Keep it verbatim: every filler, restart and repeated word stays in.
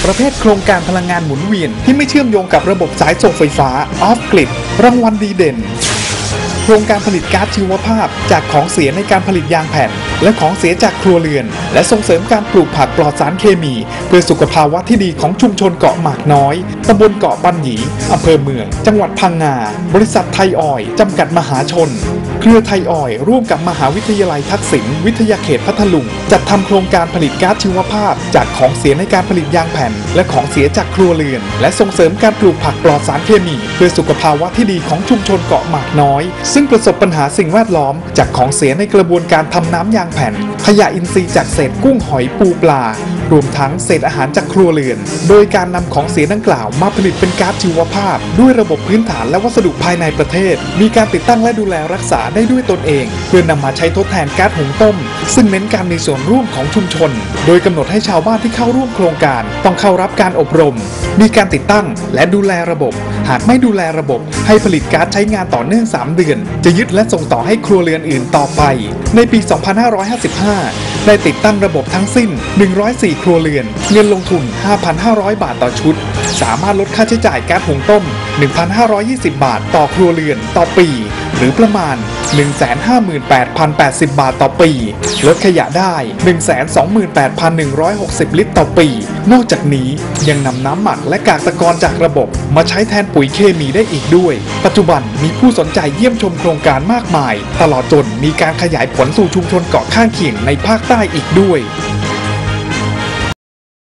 ประเภทโครงการพลังงานหมุนเวียนที่ไม่เชื่อมโยงกับระบบสายส่งไฟฟ้าออฟกริดรางวัลดีเด่นโครงการผลิตก๊าซชีวภาพจากของเสียในการผลิตยางแผ่นและของเสียจากครัวเรือนและส่งเสริมการปลูกผักปลอดสารเคมีเพื่อสุขภาวะที่ดีของชุมชนเกาะหมากน้อยตำบลเกาะปันหยีอำเภอเมืองจังหวัดพังงาบริษัทไทยออยล์จำกัดมหาชนเครือไทยออยล์ร่วมกับมหาวิทยาลัยทักษิณวิทยาเขตพัทลุงจัดทำโครงการผลิตก๊าซชีวภาพจากของเสียในการผลิตยางแผ่นและของเสียจากครัวเรือนและส่งเสริมการปลูกผักปลอดสารเคมีเพื่อสุขภาวะที่ดีของชุมชนเกาะหมากน้อยซึ่งประสบปัญหาสิ่งแวดล้อมจากของเสียในกระบวนการทำน้ำยางแผ่นขยะอินทรีย์จากเศษกุ้งหอยปูปลารวมทั้งเศษอาหารจากครัวเรือนโดยการนำของเสียดังกล่าวมาผลิตเป็นก๊าซชีวภาพด้วยระบบพื้นฐานและวัสดุภายในประเทศมีการติดตั้งและดูแลรักษาได้ด้วยตนเองเพื่อนำมาใช้ทดแทนก๊าซหุงต้มซึ่งเน้นการมีส่วนร่วมของชุมชนโดยกำหนดให้ชาวบ้านที่เข้าร่วมโครงการต้องเข้ารับการอบรมมีการติดตั้งและดูแลระบบหากไม่ดูแลระบบให้ผลิตก๊าซใช้งานต่อเนื่องสามเดือนจะยึดและส่งต่อให้ครัวเรือนอื่นต่อไปในปี สองพันห้าร้อยห้าสิบห้า ได้ติดตั้งระบบทั้งสิ้น หนึ่งร้อยสี่ ครัวเรือนเงินลงทุน ห้าพันห้าร้อย บาทต่อชุดสามารถลดค่าใช้จ่ายก๊าซหุงต้ม หนึ่งพันห้าร้อยยี่สิบ บาทต่อครัวเรือนต่อปีหรือประมาณ หนึ่งแสนห้าหมื่นแปดพันแปดสิบ บาทต่อปีลดขยะได้ หนึ่งแสนสองหมื่นแปดพันหนึ่งร้อยหกสิบ ลิตรต่อปีนอกจากนี้ยังนำน้ำหมักและกากตะกอนจากระบบมาใช้แทนปุ๋ยเคมีได้อีกด้วยปัจจุบันมีผู้สนใจเยี่ยมชมโครงการมากมายตลอดจนมีการขยายผลสู่ชุมชนเกาะข้างเคียงในภาคใต้อีกด้วย